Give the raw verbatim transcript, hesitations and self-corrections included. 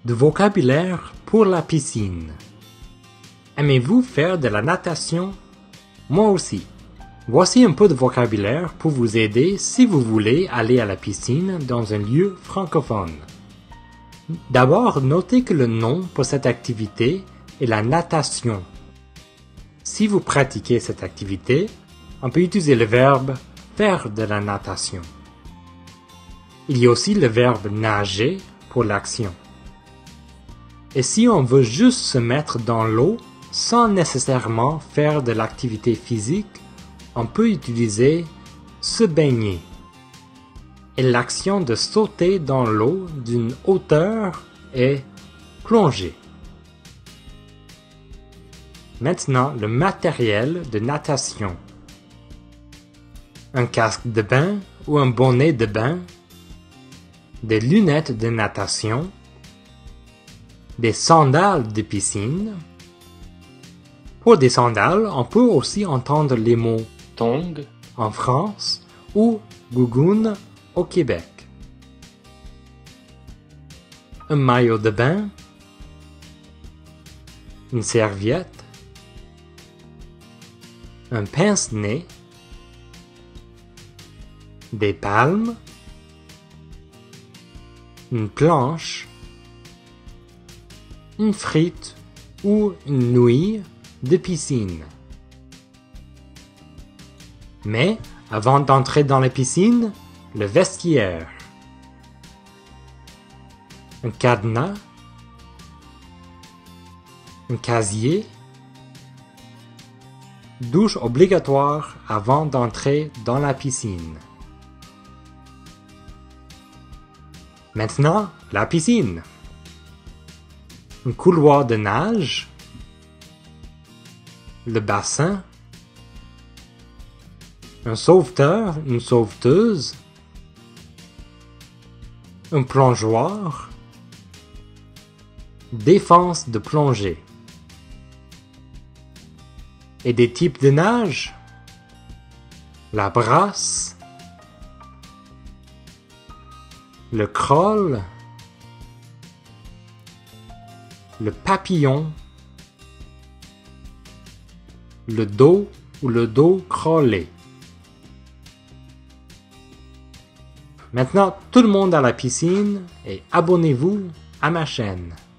De vocabulaire pour la piscine. Aimez-vous faire de la natation? Moi aussi. Voici un peu de vocabulaire pour vous aider si vous voulez aller à la piscine dans un lieu francophone. D'abord, notez que le nom pour cette activité est la natation. Si vous pratiquez cette activité, on peut utiliser le verbe faire de la natation. Il y a aussi le verbe nager pour l'action. Et si on veut juste se mettre dans l'eau sans nécessairement faire de l'activité physique, on peut utiliser se baigner. Et l'action de sauter dans l'eau d'une hauteur est plonger. Maintenant, le matériel de natation. Un casque de bain ou un bonnet de bain, des lunettes de natation, des sandales de piscine. Pour des sandales, on peut aussi entendre les mots tongs en France ou gougoune au Québec. Un maillot de bain, une serviette, un pince-nez, des palmes, une planche, une frite ou une nouille de piscine. Mais, avant d'entrer dans la piscine, le vestiaire. Un cadenas, un casier, douche obligatoire avant d'entrer dans la piscine. Maintenant, la piscine. Un couloir de nage, le bassin, un sauveteur, une sauveteuse, un plongeoir, défense de plongée. Et des types de nage, la brasse, le crawl, le papillon, le dos ou le dos crawlé. Maintenant, tout le monde à la piscine et abonnez-vous à ma chaîne.